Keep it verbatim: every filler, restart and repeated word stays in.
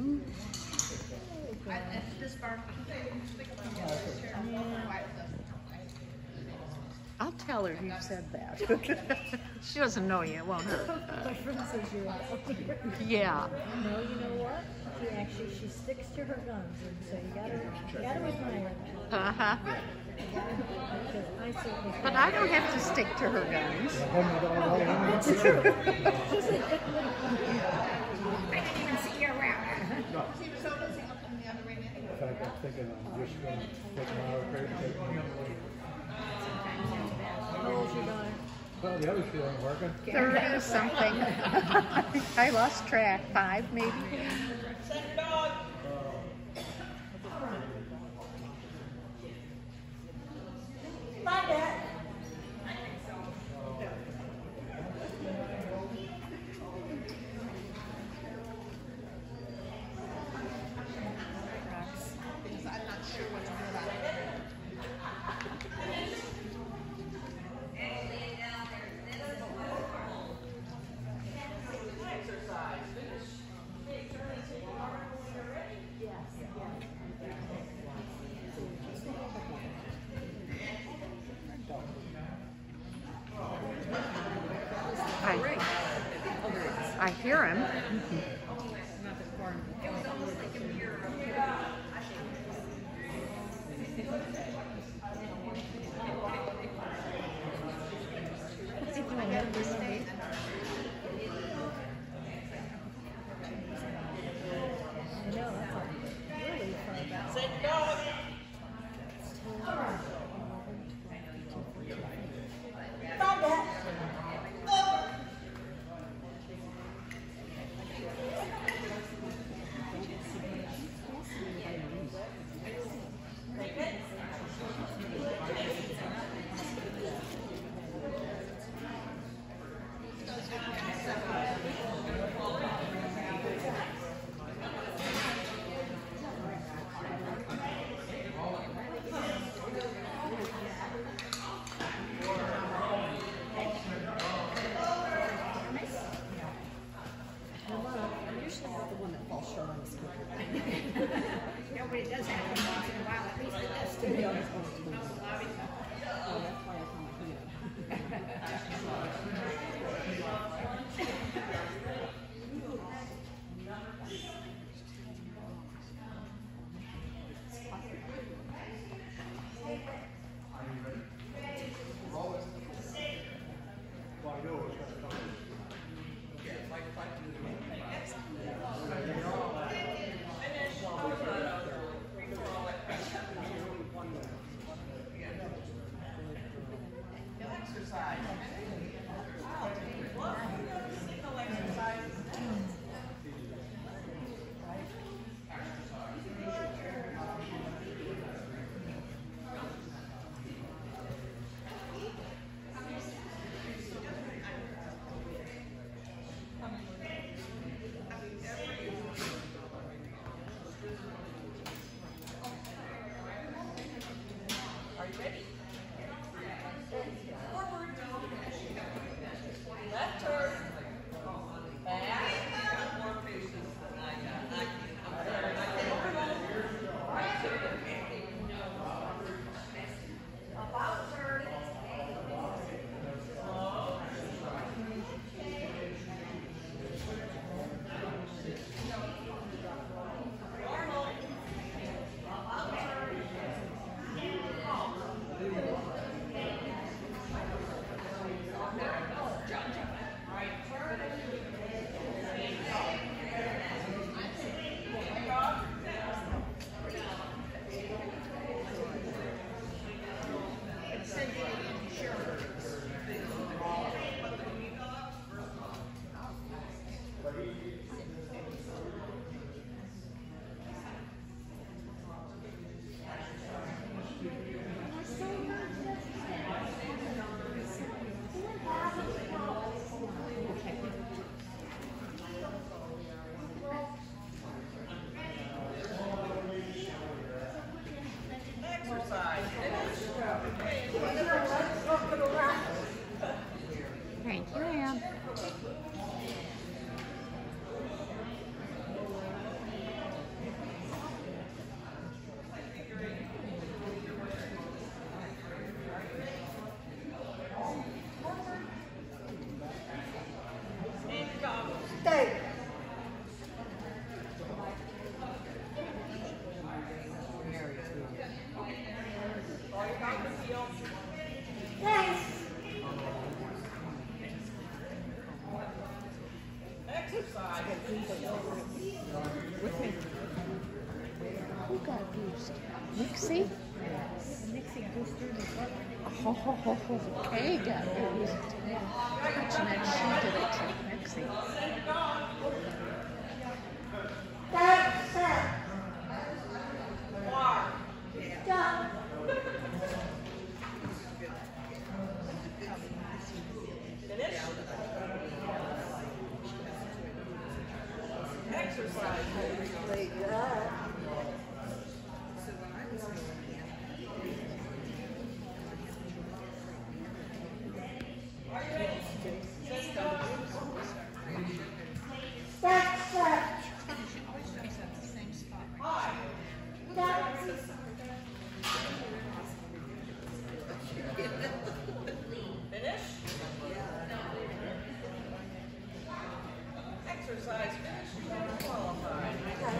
I'll tell her you said that. She doesn't know yet, won't her? My friend says you're out. Yeah. No, you know what? She actually she sticks to her guns, and so you gotta you gotta admire that. Uh huh. Because I certainly. But I don't have to stick to her guns. It's true. I didn't even see you around. She was so busy looking the other way. In fact, I'm thinking I'm just going to take my hour break and take my How old's your daughter? Well, the other two aren't working. Thirty or something. I lost track. Five, maybe. Send your dog. Bye, Dad. I, I hear him. Nobody does have them once in a while, at least it does to me. Nixie? Nixie goosed her in the butt. Oh, ho, ho, ho. Kay got used. And then she did it to Nixie. Exercise. Like that.